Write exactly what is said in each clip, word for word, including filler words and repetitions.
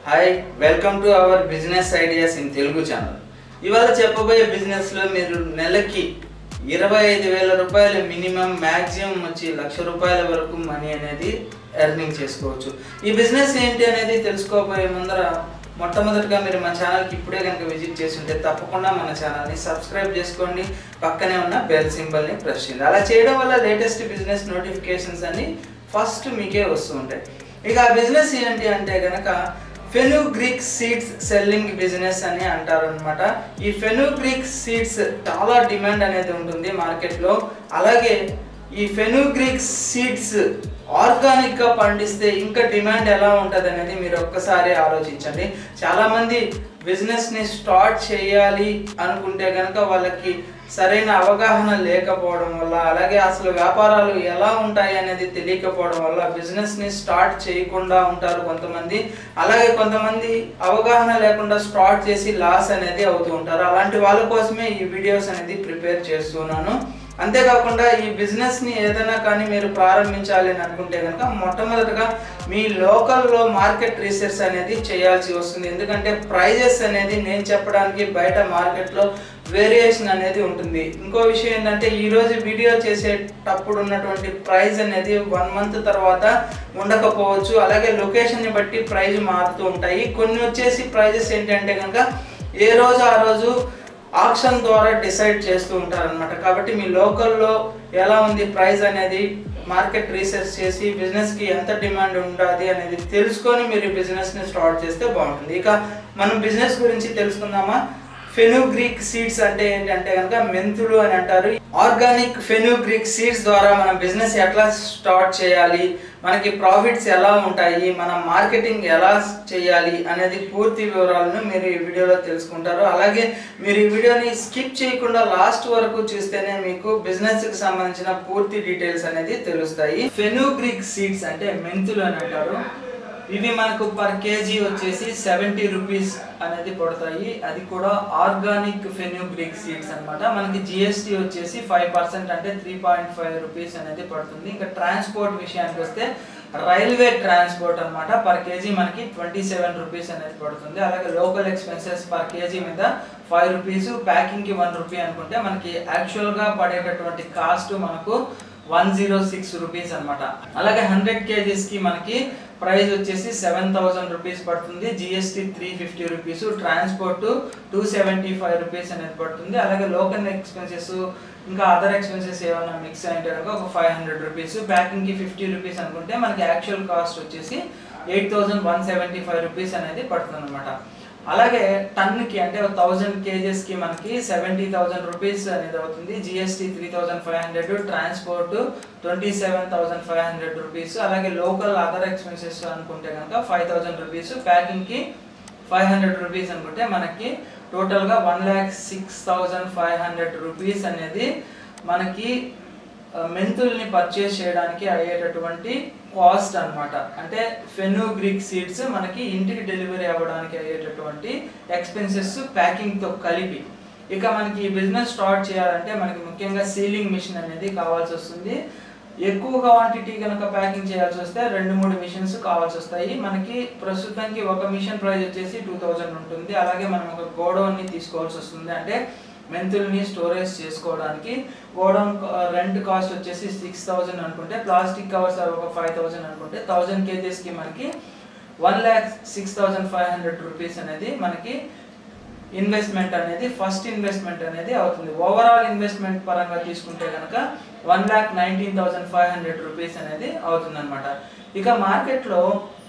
Hi welcome to our business ideas in Telugu channel. ఇవాళ చెప్పబోయే బిజినెస్లో మీరు నెలకి ఇరవై ఐదు వేల రూపాయలు మినిమం, మ్యాక్సిమం వచ్చి లక్ష రూపాయల వరకు మనీ అనేది ఎర్నింగ్ చేసుకోవచ్చు. ఈ బిజినెస్ ఏంటి అనేది తెలుసుకోబోయే ముందర మొట్టమొదటిగా మీరు మన ఛానల్కి ఇప్పుడే కనుక విజిట్ చేసి ఉంటే తప్పకుండా మన ఛానల్ని సబ్స్క్రైబ్ చేసుకోండి, పక్కనే ఉన్న బెల్ సింబల్ని ప్రెస్ చేయండి. అలా చేయడం వల్ల లేటెస్ట్ బిజినెస్ నోటిఫికేషన్స్ అన్ని ఫస్ట్ మీకే వస్తూ ఉంటాయి. ఇక ఆ బిజినెస్ ఏంటి అంటే కనుక ఫెనుగ్రీక్ సీడ్స్ సెల్లింగ్ బిజినెస్ అని అంటారు అనమాట. ఈ ఫెనుగ్రీక్ సీడ్స్ చాలా డిమాండ్ అనేది ఉంటుంది మార్కెట్లో. అలాగే ఈ ఫెనుగ్రీక్ సీడ్స్ ఆర్గానిక్గా పండిస్తే ఇంకా డిమాండ్ ఎలా ఉంటుంది అనేది మీరు ఒక్కసారి ఆలోచించండి. చాలామంది బిజినెస్ని స్టార్ట్ చేయాలి అనుకుంటే కనుక వాళ్ళకి సరైన అవగాహన లేకపోవడం వల్ల, అలాగే అసలు వ్యాపారాలు ఎలా ఉంటాయి అనేది తెలియకపోవడం వల్ల బిజినెస్ని స్టార్ట్ చేయకుండా ఉంటారు కొంతమంది. అలాగే కొంతమంది అవగాహన లేకుండా స్టార్ట్ చేసి లాస్ అనేది అవుతూ ఉంటారు. అలాంటి వాళ్ళ కోసమే ఈ వీడియోస్ అనేది ప్రిపేర్ చేస్తున్నాను. అంతేకాకుండా ఈ బిజినెస్ని ఏదైనా కానీ మీరు ప్రారంభించాలి అని అనుకుంటే కనుక మొట్టమొదటిగా మీ లోకల్లో మార్కెట్ రీసెర్చ్ అనేది చేయాల్సి వస్తుంది. ఎందుకంటే ప్రైజెస్ అనేది నేను చెప్పడానికి బయట మార్కెట్లో వేరియేషన్ అనేది ఉంటుంది. ఇంకో విషయం ఏంటంటే ఈరోజు వీడియో చేసేటప్పుడు ఉన్నటువంటి ప్రైస్ అనేది వన్ మంత్ తర్వాత ఉండకపోవచ్చు. అలాగే లొకేషన్ని బట్టి ప్రైజ్ మారుతూ ఉంటాయి. కొన్ని వచ్చేసి ప్రైజెస్ ఏంటంటే కనుక ఏ రోజు ఆ రోజు ఆక్షన్ ద్వారా డిసైడ్ చేస్తూ ఉంటారనమాట. కాబట్టి మీ లోకల్లో ఎలా ఉంది ప్రైస్ అనేది మార్కెట్ రీసెర్చ్ చేసి బిజినెస్కి ఎంత డిమాండ్ ఉండాలి అనేది తెలుసుకొని మీరు బిజినెస్ని స్టార్ట్ చేస్తే బాగుంటుంది. ఇక మనం బిజినెస్ గురించి తెలుసుకుందామా. ఫెనుగ్రీక్ సీడ్స్ అంటే ఏంటంటే కనుక మెంతులు అని అంటారు. ఆర్గానిక్ ఫెనుగ్రీక్ సీడ్స్ ద్వారా మనం బిజినెస్ ఎట్లా స్టార్ట్ చేయాలి, మనకి ప్రాఫిట్స్ ఎలా ఉంటాయి, మనం మార్కెటింగ్ ఎలా చేయాలి అనేది పూర్తి వివరాలను మీరు ఈ వీడియోలో తెలుసుకుంటారు. అలాగే మీరు ఈ వీడియోని స్కిప్ చేయకుండా లాస్ట్ వరకు చూస్తేనే మీకు బిజినెస్కి సంబంధించిన పూర్తి డీటెయిల్స్ అనేది తెలుస్తాయి. ఫెనుగ్రీక్ సీడ్స్ అంటే మెంతులు అని అంటారు. ఇవి మనకు పర్ కేజీ వచ్చేసి సెవెంటీ రూపీస్ అనేది పడతాయి. అది కూడా ఆర్గానిక్ ఫెనుగ్రీక్ సీడ్స్ అనమాట. మనకి జిఎస్టీ వచ్చేసి ఫైవ్ పర్సెంట్ అంటే త్రీ పాయింట్ ఫైవ్ రూపీస్ అనేది పడుతుంది. ఇంకా ట్రాన్స్పోర్ట్ విషయానికి వస్తే రైల్వే ట్రాన్స్పోర్ట్ అనమాట. పర్ కేజీ మనకి ట్వంటీ సెవెన్ రూపీస్ అనేది పడుతుంది. అలాగే లోకల్ ఎక్స్పెన్సెస్ పర్ కేజీ మీద ఫైవ్ రూపీస్, ప్యాకింగ్కి వన్ రూపీ అనుకుంటే మనకి యాక్చువల్గా పడేటటువంటి కాస్ట్ మనకు వన్ జీరో సిక్స్ రూపీస్ అనమాట. అలాగే హండ్రెడ్ కేజీస్కి మనకి ప్రైస్ వచ్చేసి సెవెన్ థౌసండ్ రూపీస్ పడుతుంది. GST three fifty rupees, transport two seventy five rupees అనేది పడుతుంది. అలాగే లోకల్ ఎక్స్పెన్సెస్ ఇంకా అదర్ ఎక్స్పెన్సెస్ ఏమైనా మిక్స్ అయితే కనుక ఒక ఫైవ్ హండ్రెడ్ రూపీస్, ప్యాకింగ్కి ఫిఫ్టీ రూపీస్ అనుకుంటే మనకి యాక్చువల్ కాస్ట్ వచ్చేసి eight thousand one seventy five rupees అనేది పడుతుంది అనమాట. అలాగే టన్కి అంటే థౌజండ్ కేజెస్కి మనకి సెవెంటీ థౌసండ్ రూపీస్ అనేది అవుతుంది. GST three thousand five hundred, transport twenty seven thousand five hundred rupees, అలాగే లోకల్ అదర్ ఎక్స్పెన్సెస్ అనుకుంటే కనుక ఫైవ్ థౌసండ్ రూపీస్, ప్యాకింగ్కి ఫైవ్ హండ్రెడ్ రూపీస్ అనుకుంటే మనకి టోటల్గా one lakh six thousand five hundred rupees అనేది మనకి మెంతుల్ని పర్చేస్ చేయడానికి అయ్యేటటువంటి కాస్ట్ అనమాట. అంటే ఫెనుగ్రీక్ సీడ్స్ మనకి ఇంటికి డెలివరీ అవ్వడానికి అయ్యేటటువంటి ఎక్స్పెన్సెస్ ప్యాకింగ్తో కలిపి. ఇక మనకి ఈ బిజినెస్ స్టార్ట్ చేయాలంటే మనకి ముఖ్యంగా సీలింగ్ మిషన్ అనేది కావాల్సి వస్తుంది. ఎక్కువ క్వాంటిటీ కనుక ప్యాకింగ్ చేయాల్సి వస్తే రెండు మూడు మిషన్స్ కావాల్సి వస్తాయి. మనకి ప్రస్తుతానికి ఒక మిషన్ ప్రైస్ వచ్చేసి టూ థౌజండ్ ఉంటుంది. అలాగే మనం ఒక గోడౌన్ని తీసుకోవాల్సి వస్తుంది. అంటే మెంతుల్ని స్టోరేజ్ చేసుకోవడానికి గోడౌన్ రెంట్ కాస్ట్ వచ్చేసి సిక్స్ థౌజండ్ అనుకుంటే, ప్లాస్టిక్ కవర్స్ ఒక ఫైవ్ థౌజండ్ అనుకుంటే థౌజండ్ కేజెస్కి మనకి one lakh six thousand five hundred rupees అనేది మనకి ఇన్వెస్ట్మెంట్ అనేది ఫస్ట్ ఇన్వెస్ట్మెంట్ అనేది అవుతుంది. ఓవరాల్ ఇన్వెస్ట్మెంట్ పరంగా తీసుకుంటే కనుక one lakh nineteen thousand five hundred rupees అనేది అవుతుంది అనమాట. ఇక మార్కెట్లో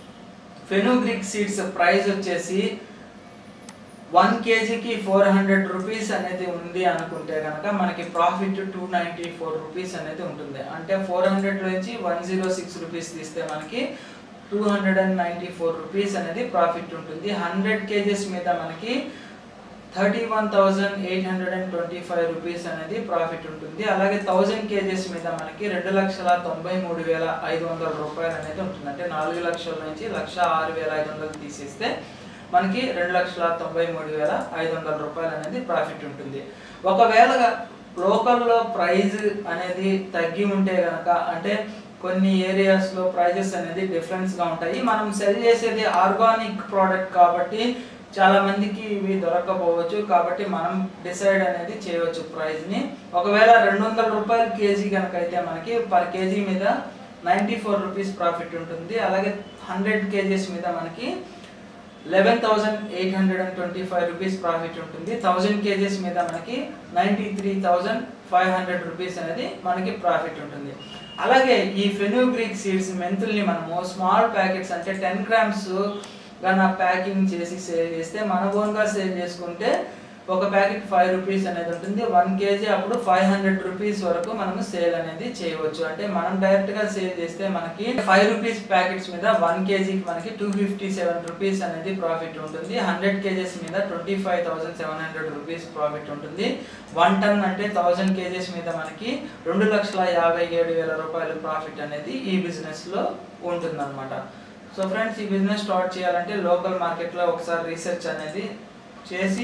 ఫెనుగ్రీక్ సీడ్స్ ప్రైస్ వచ్చేసి వన్ కేజీకి ఫోర్ హండ్రెడ్ రూపీస్ అనేది ఉంది అనుకుంటే కనుక మనకి profit two ninety four rupees అనేది ఉంటుంది. అంటే ఫోర్ హండ్రెడ్ నుంచి వన్ జీరో సిక్స్ రూపీస్ తీస్తే మనకి two hundred and ninety four rupees అనేది ప్రాఫిట్ ఉంటుంది. హండ్రెడ్ కేజెస్ మీద మనకి thirty one thousand eight hundred and twenty five rupees అనేది ప్రాఫిట్ ఉంటుంది. అలాగే థౌజండ్ కేజెస్ మీద మనకి రెండు లక్షల తొంభై మూడు వేల ఐదు వందల రూపాయలు అనేది ఉంటుంది. అంటే నాలుగు లక్షల నుంచి లక్ష ఆరు వేల ఐదు వందలు తీసేస్తే మనకి రెండు లక్షల తొంభై మూడు వేల ఐదు వందల రూపాయలు అనేది ప్రాఫిట్ ఉంటుంది. ఒకవేళ లోకల్లో ప్రైజ్ అనేది తగ్గి ఉంటే కనుక, అంటే కొన్ని ఏరియాస్లో ప్రైజెస్ అనేది డిఫరెన్స్గా ఉంటాయి. మనం సెల్ చేసేది ఆర్గానిక్ ప్రోడక్ట్ కాబట్టి చాలా మందికి ఇవి దొరకకపోవచ్చు, కాబట్టి మనం డిసైడ్ అనేది చేయవచ్చు ప్రైస్ని. ఒకవేళ రెండు వందల రూపాయలు కేజీ కనుక అయితే మనకి పర్ కేజీ మీద నైంటీ ఫోర్ రూపీస్ ప్రాఫిట్ ఉంటుంది. అలాగే హండ్రెడ్ కేజీస్ మీద మనకి eleven thousand eight hundred and twenty five rupees profit ఉంటుంది. థౌజండ్ కేజీస్ మీద మనకి ninety three thousand five hundred rupees అనేది మనకి ప్రాఫిట్ ఉంటుంది. అలాగే ఈ ఫెనుగ్రీక్ సీడ్స్ మెంతుల్ని మనము స్మాల్ ప్యాకెట్స్ అంటే టెన్ గ్రామ్స్ గాన ప్యాకింగ్ చేసి సేల్ చేస్తే మన ఓన్గా సేల్ చేసుకుంటే ఒక ప్యాకెట్ ఫైవ్ రూపీస్ అనేది ఉంటుంది. వన్ కేజీ అప్పుడు ఫైవ్ హండ్రెడ్ రూపీస్ వరకు మనము సేల్ అనేది చేయవచ్చు. అంటే మనం డైరెక్ట్గా సేల్ చేస్తే మనకి ఫైవ్ రూపీస్ ప్యాకెట్స్ మీద వన్ కేజీకి మనకి టూ ఫిఫ్టీ సెవెన్ రూపీస్ అనేది ప్రాఫిట్ ఉంటుంది. హండ్రెడ్ కేజీస్ మీద twenty five thousand seven hundred rupees profit ఉంటుంది. వన్ టన్ అంటే థౌజండ్ కేజీస్ మీద మనకి రెండు లక్షల యాభై ఏడు వేల రూపాయల ప్రాఫిట్ అనేది ఈ బిజినెస్లో ఉంటుందన్నమాట. సో ఫ్రెండ్స్, ఈ బిజినెస్ స్టార్ట్ చేయాలంటే లోకల్ మార్కెట్లో ఒకసారి రీసెర్చ్ అనేది చేసి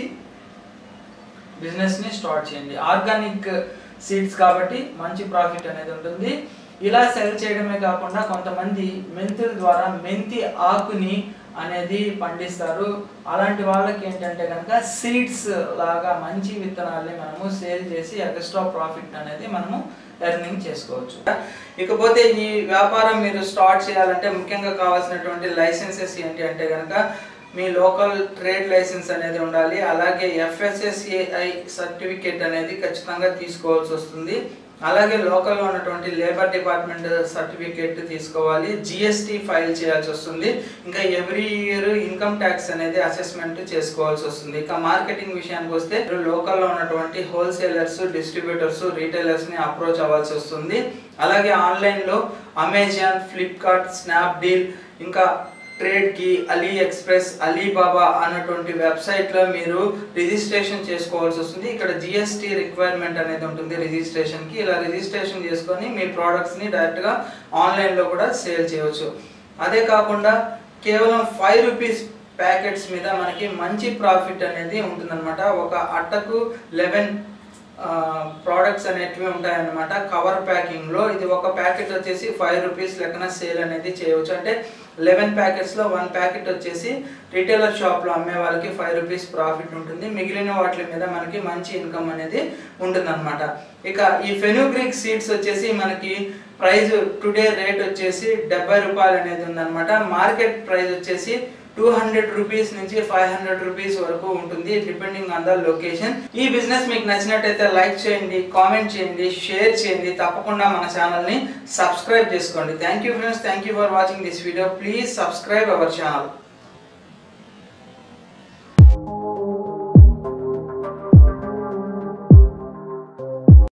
బిజినెస్ని స్టార్ట్ చేయండి. ఆర్గానిక్ సీడ్స్ కాబట్టి మంచి ప్రాఫిట్ అనేది ఉంటుంది. ఇలా సెల్ చేయడమే కాకుండా కొంతమంది మెంతుల ద్వారా మెంతి ఆకుని అనేది పండిస్తారు. అలాంటి వాళ్ళకి ఏంటంటే కనుక సీడ్స్ లాగా మంచి విత్తనాలని మనము సేల్ చేసి ఎక్స్ట్రా ప్రాఫిట్ అనేది మనము ఎర్నింగ్ చేసుకోవచ్చు. ఇకపోతే ఈ వ్యాపారం మీరు స్టార్ట్ చేయాలంటే ముఖ్యంగా కావాల్సినటువంటి లైసెన్సెస్ ఏంటి అంటే కనుక మీ లోకల్ ట్రేడ్ లైసెన్స్ అనేది ఉండాలి. అలాగే ఎఫ్ఎస్ఎస్ఏఐ సర్టిఫికేట్ అనేది ఖచ్చితంగా తీసుకోవాల్సి వస్తుంది. అలాగే లోకల్లో ఉన్నటువంటి లేబర్ డిపార్ట్మెంట్ సర్టిఫికేట్ తీసుకోవాలి. జిఎస్టీ ఫైల్ చేయాల్సి వస్తుంది. ఇంకా ఎవ్రీ ఇయర్ ఇన్కమ్ ట్యాక్స్ అనేది అసెస్మెంట్ చేసుకోవాల్సి వస్తుంది. ఇక మార్కెటింగ్ విషయానికి వస్తే లోకల్లో ఉన్నటువంటి హోల్సేలర్స్, డిస్ట్రిబ్యూటర్స్, రీటైలర్స్ని అప్రోచ్ అవ్వాల్సి వస్తుంది. అలాగే ఆన్లైన్లో అమెజాన్, ఫ్లిప్కార్ట్, స్నాప్డీల్, ఇంకా ట్రేడ్కి, అలీ ఎక్స్ప్రెస్, అలీబాబా అన్నటువంటి వెబ్సైట్లో మీరు రిజిస్ట్రేషన్ చేసుకోవాల్సి వస్తుంది. ఇక్కడ జిఎస్టీ రిక్వైర్మెంట్ అనేది ఉంటుంది రిజిస్ట్రేషన్కి. ఇలా రిజిస్ట్రేషన్ చేసుకొని మీ ప్రోడక్ట్స్ని డైరెక్ట్గా ఆన్లైన్లో కూడా సేల్ చేయవచ్చు. అదే కాకుండా కేవలం ఫైవ్ రూపీస్ ప్యాకెట్స్ మీద మనకి మంచి ప్రాఫిట్ అనేది ఉంటుందన్నమాట. ఒక అట్టకు లెవెన్ ప్రోడక్ట్స్ అనేటివి ఉంటాయన్నమాట కవర్ ప్యాకింగ్లో. ఇది ఒక ప్యాకెట్ వచ్చేసి ఫైవ్ రూపీస్ లెక్కన సేల్ అనేది చేయవచ్చు. అంటే లెవెన్ ప్యాకెట్స్లో వన్ ప్యాకెట్ వచ్చేసి రిటైలర్ షాప్లో అమ్మే వాళ్ళకి ఫైవ్ రూపీస్ ప్రాఫిట్ ఉంటుంది. మిగిలిన వాటి మీద మనకి మంచి ఇన్కమ్ అనేది ఉంటుందన్నమాట. ఇక ఈ ఫెనుగ్రీక్ సీడ్స్ వచ్చేసి మనకి ప్రైస్ టుడే రేట్ వచ్చేసి డెబ్బై రూపాయలు అనేది ఉందన్నమాట. మార్కెట్ ప్రైస్ వచ్చేసి టూ హండ్రెడ్ రూపీస్ నుంచి ఫైవ్ హండ్రెడ్ రూపీస్ వరకు ఉంటుంది, డిపెండింగ్ ఆన్ ద లొకేషన్. ఈ బిజినెస్ మీకు నచ్చినట్టయితే లైక్ చేయండి, కామెంట్ చేయండి, షేర్ చేయండి. తప్పకుండా మన ఛానల్ని సబ్స్క్రైబ్ చేసుకోండి. Thank you friends, thank you for watching this video. Please subscribe our channel.